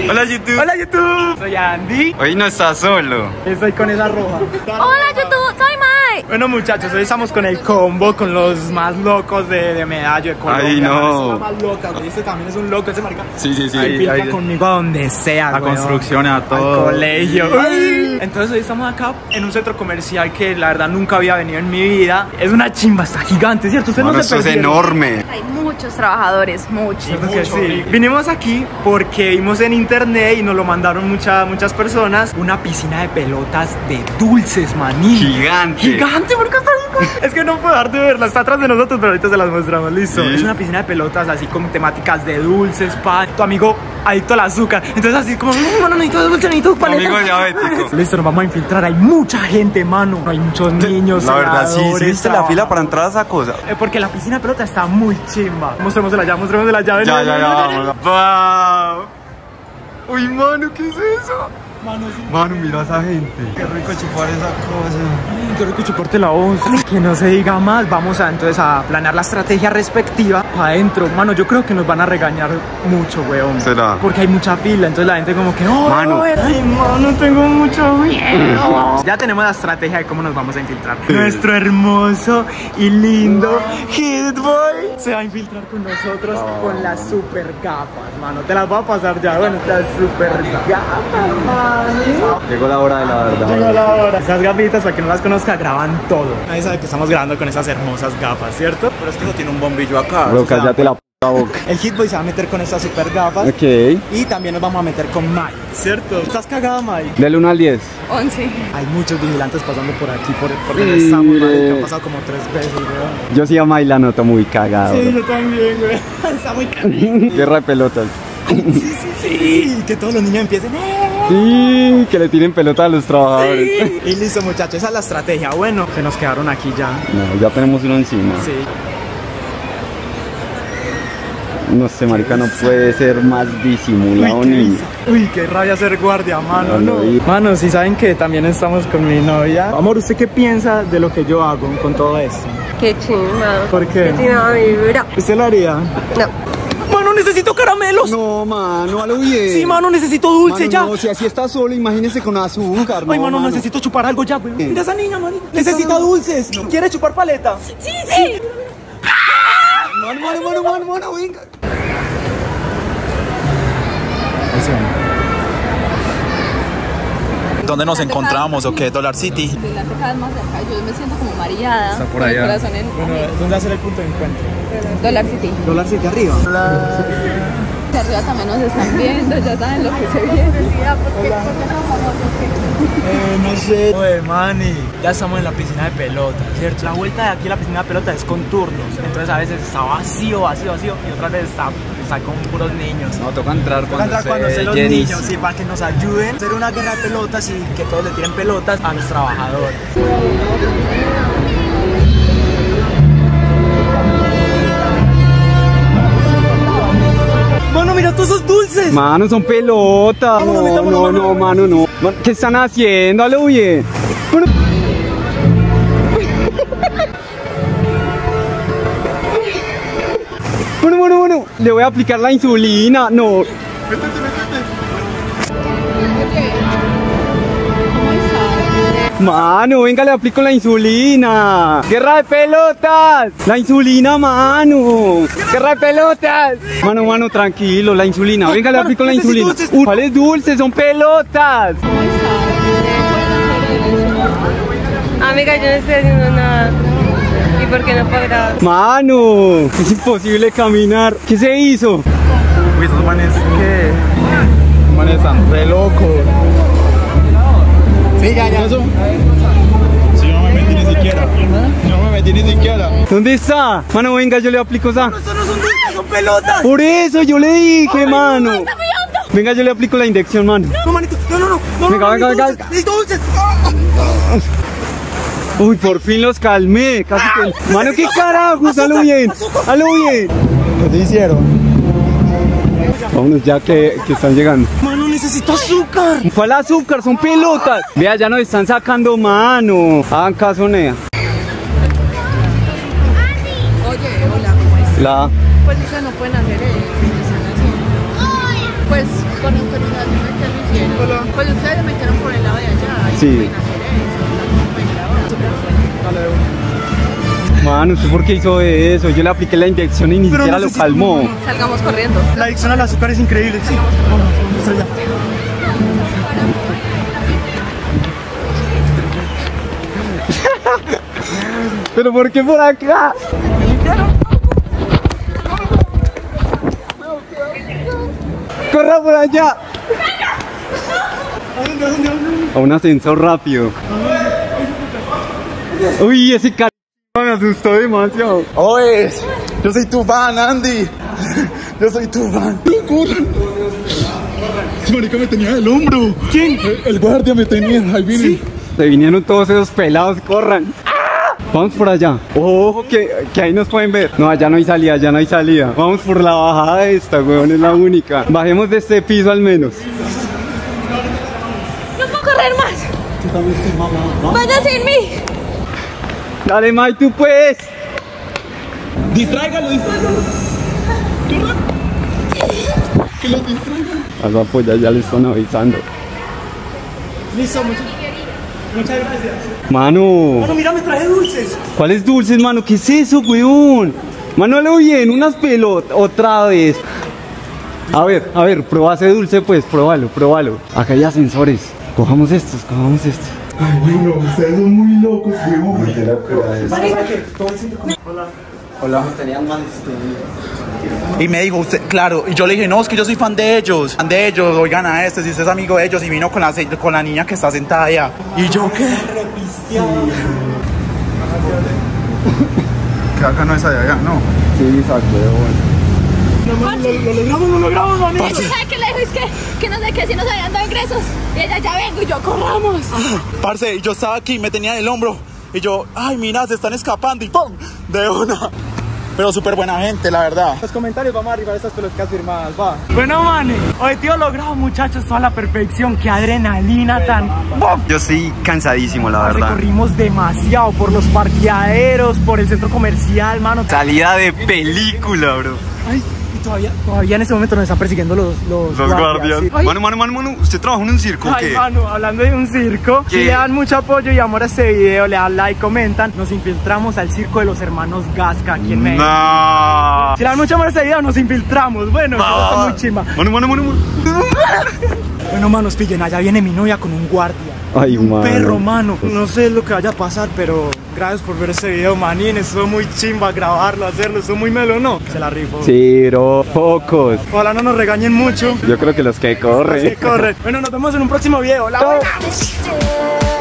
Hola YouTube. Hola YouTube. Soy Andy. Hoy no estás solo. Estoy con esa roja. Hola YouTube, soy Mai. Bueno muchachos, hoy estamos con el combo, con los más locos de Medallo, de Colombia. Ay, no. Es la más loca, güey. Este también es un loco, ese marica. Sí. Se filtra conmigo a donde sea, A güey. construcción, a todo. Al colegio. Entonces hoy estamos acá en un centro comercial que la verdad nunca había venido en mi vida. Es una chimba, está gigante, ¿cierto? Ustedes Mano, no se esto es perdieron. enorme. Hay muchos trabajadores, muchos. ¿Cierto que sí? Vinimos aquí porque vimos en internet y nos lo mandaron muchas personas una piscina de pelotas de dulces, maní. Gigante, porque está bien. Es que no puedo dejar de verla, está atrás de nosotros, pero ahorita se las mostramos, listo. Sí. Es una piscina de pelotas así con temáticas de dulces, pan. Tu amigo adicto al azúcar. Entonces así como, mano, necesito dulce, necesito paleta. Amigo diabético. Listo, nos vamos a infiltrar. Hay mucha gente, mano. Hay muchos niños. La verdad, sí, celadores, viste la fila para entrar a esa cosa. porque la piscina de pelota está muy chimba. Mostrémosela ya, mostrémosela ya. ven, Ya, ven, ven, ven. vamos. Wow. Uy, mano, ¿qué es eso? Mano, sí. Mano, mira a esa gente. Qué rico chupar esa cosa. Qué rico chuparte la voz. Que no se diga más. Vamos a entonces a planear la estrategia respectiva para adentro. Mano, yo creo que nos van a regañar mucho, weón. ¿Será? Porque hay mucha fila. Entonces la gente como que, oh, Mano. ay, mano, tengo mucho miedo. Ya tenemos la estrategia de cómo nos vamos a infiltrar. Nuestro hermoso y lindo Hit Boy se va a infiltrar con nosotros con las super gafas, mano. Te las voy a pasar ya. Bueno, las super gafas, mano. Llegó la hora de la verdad. Llegó la hora. Esas gafitas, para que no las conozca, graban todo. Nadie sabe que estamos grabando con esas hermosas gafas, ¿cierto? Pero es que no tiene un bombillo acá. Bro, cállate la boca. El Hitboy se va a meter con estas super gafas. Ok. Y también nos vamos a meter con Mike, ¿cierto? ¿Estás cagada, Mike? Del 1 al 10. 11. Hay muchos vigilantes pasando por aquí, por donde estamos, Mike, que han pasado como 3 veces, weón. Yo sí a May la noto muy cagado. Sí, yo también, güey. Está muy cagado. Guerra de pelotas. Sí, que todos los niños empiecen. Sí, que le tiren pelota a los trabajadores. Sí. Y listo, muchachos, esa es la estrategia. Bueno, se nos quedaron aquí ya. No, ya tenemos uno encima. Sí. No sé, marica, no puede ser más disimulado ni... Uy, qué rabia ser guardia, mano, no. Mano, si saben que también estamos con mi novia. Amor, ¿usted qué piensa de lo que yo hago con todo esto? Qué chimba. ¿Por qué? Qué chimba mi vibra. ¿Usted lo haría? No. Mano, necesito caramelos. No, mano, a lo bien. Sí, mano, necesito dulce Mano, ya. no, si así está solo, imagínese con azúcar. Ay, mano, necesito chupar algo ya, güey. Mira esa niña, mano. Necesita dulces. ¿Quiere chupar paleta? Sí, sí. Mano, venga. ¿Dónde nos encontramos o qué? ¿Dollar City? Vigilante cada vez más cerca. Yo me siento como mareada. Está por con el allá. corazón en Bueno, ¿dónde va a ser el punto de encuentro? Dollar City. Dólar City arriba. De arriba también nos están viendo, ya saben lo que se viene. ¿Por qué son famosos? No sé. Oye, mani, ya estamos en la piscina de pelota, ¿cierto? La vuelta de aquí a la piscina de pelota es con turnos. Entonces a veces está vacío. Y otras veces está con puros niños. No, toca entrar cuando estén los llenis. niños, sí, para que nos ayuden a hacer una guerra de pelotas y que todos le tiren pelotas a los trabajadores. Mano, mira todos esos dulces. Mano, son pelotas. Vámonos, metámonos, No, mano. mano, no. Mano, ¿qué están haciendo? A lo bien. Bueno. Le voy a aplicar la insulina. No. Mano, venga, le aplico la insulina. ¡Guerra de pelotas! ¡La insulina, mano! ¡Guerra de pelotas! Mano, tranquilo, la insulina. Venga, le aplico la insulina. Dulces. ¿Cuáles dulces? ¡Son pelotas! Amiga, yo no estoy haciendo nada. ¿Y por qué no puedo grabar? Mano, es imposible caminar. ¿Qué se hizo? Uy, esos manes, ¿qué? Esos manes están re locos. Sí, ya. Si yo no me metí ni siquiera. No me metí ni siquiera. ¿Dónde está? Mano, venga, yo le aplico esa. Estos no son dulces, son pelotas. Por eso yo le dije, mano. Venga, yo le aplico la inyección, mano. No, manito, no. Venga. Necesito dulces. Uy, por fin los calmé. Casi que... Mano, ¿qué carajos? Hazlo bien. ¿Qué te hicieron? Vámonos ya que están llegando. Mano, necesito azúcar. ¿Cuál azúcar? Son pelotas. Vea, ya nos están sacando mano. Hagan caso, Nea. Oye, hola, ¿cómo estás? La... Pues eso no pueden hacer el fin de semana. Pues con autoridad Sí. Mano, ¿usted por qué hizo eso? Yo le apliqué la inyección y ni Pero siquiera lo necesito- calmó. Salgamos corriendo. La adicción al azúcar es increíble, sí. Vamos allá. ¿Pero por qué por acá? ¡Corra por allá! A un ascensor rápido. Uy, ese c... me asustó demasiado. Oye, yo soy tu fan, Andy. Yo soy tu fan. Ese marica me tenía del hombro. ¿Quién? El guardia me tenía. Ahí viene. Se vinieron todos esos pelados, corran. Vamos por allá. Ojo, que ahí nos pueden ver. No, allá no hay salida, allá no hay salida. Vamos por la bajada esta, weón, es la única. Bajemos de este piso al menos. No puedo correr más. Vaya sin mí. Dale, May, tú puedes. Distráigalo, distráigalo. Que lo distraigan. A su apoya, ya le están avisando. Listo, muchas gracias. Mano, Mano, mira, me traje dulces. ¿cuáles dulces, mano? ¿Qué es eso, weón? Mano, lo bien, unas pelotas, otra vez. A ver, prueba ese dulce, pues, pruébalo. Acá hay ascensores. Cojamos estos. Ay, bueno, ustedes son muy locos, weón. Hola. Y me dijo, usted, claro, y yo le dije, no, es que yo soy fan de ellos, oigan a este, si usted es amigo de ellos, y vino con la niña que está sentada allá. Y yo, ¿qué? Que acá no es allá, no. Sí, exacto, bueno. Lo logramos, manito. ¿Sabes qué le dijo? Es que no sé qué, si nos habían dado ingresos. Y ella, ya vengo, y yo, corramos. Parce, yo estaba aquí, me tenía del hombro, y yo, ay, mira, se están escapando, y ¡pum! De una. Pero súper buena gente, la verdad. Los comentarios vamos a arribar estas pelotas firmadas, va. Bueno, mane, objetivo logrado, muchachos, toda la perfección. Qué adrenalina tan... ¡Buf! Yo estoy cansadísimo, la verdad. Recorrimos demasiado por los parqueaderos, por el centro comercial, mano. Salida de película, bro. Ay, y todavía en ese momento nos están persiguiendo los guardias. Sí. Ay, Mano, ¿usted trabaja en un circo o ay, qué? mano, hablando de un circo, ¿Qué? si le dan mucho apoyo y amor a este video, le dan like, comentan, nos infiltramos al circo de los hermanos Gasca aquí en México. No. Si le dan mucho amor a este video, nos infiltramos. Bueno, eso está muy chimba. Mano. Bueno, manos, pillen, allá viene mi novia con un guardia. Ay, Un mano. perro, mano. No sé lo que vaya a pasar, pero gracias por ver este video, manín. Estuvo muy chimba grabarlo, hacerlo. Estuvo muy melo, ¿no? Se la rifó. Sí, bro, pocos. Ojalá no nos regañen mucho. Yo creo que los que corren. Que corren. Bueno, nos vemos en un próximo video. La buena.